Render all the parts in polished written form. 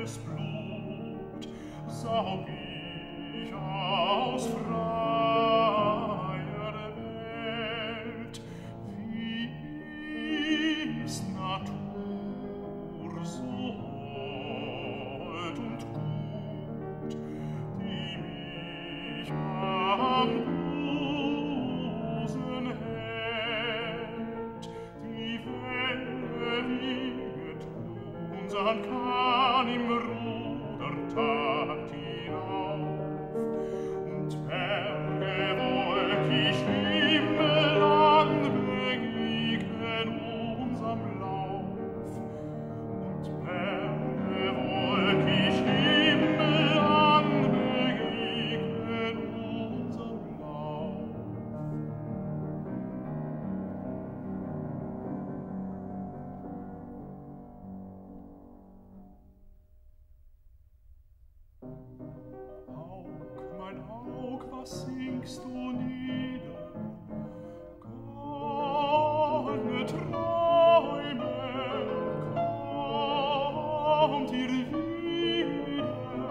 reines Blut saug ich aus freier Welt. Wie ist Natur so hold und gut, die mich am Busen hält. Die Welle wird unsern Kahn im Rudertag hinauf, und Berge wolkig Himmel anbegegnen unserm Lauf, und Berge wolkig Himmel anbegegnen unserm Lauf. Aug, was singst du nieder? Goldene Träume, kommt ihr wieder?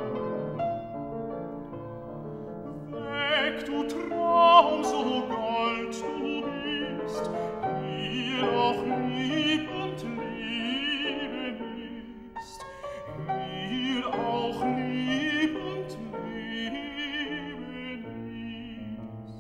Weg, du Traum, so gold du bist, hier auch lieb und Leben ist, hier auch lieb und Leben ist.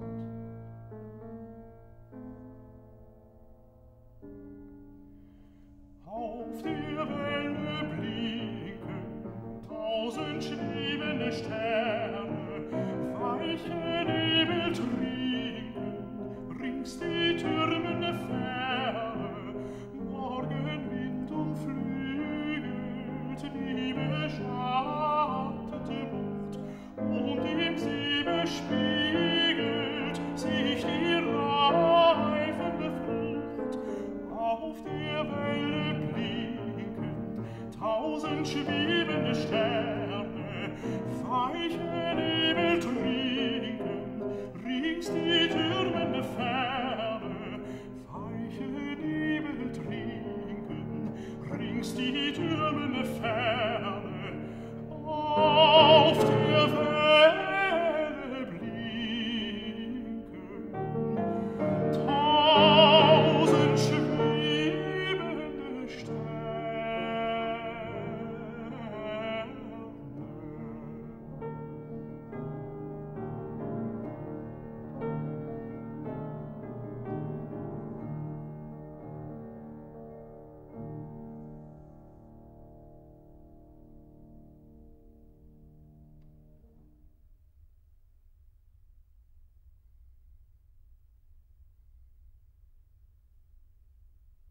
Auf der Welle blinken tausend schwebende Sterne, weiche Nebel trinken rings die türmende Ferne. Morgenwind umflügelt die beschattete Bucht, und im See bespiegelt sich die reifende Frucht. Auf der Welle blinken tausend schwebende Sterne, weiche Nebel trinken rings die türmende Ferne. Weiche Nebel trinken rings die türmende Ferne.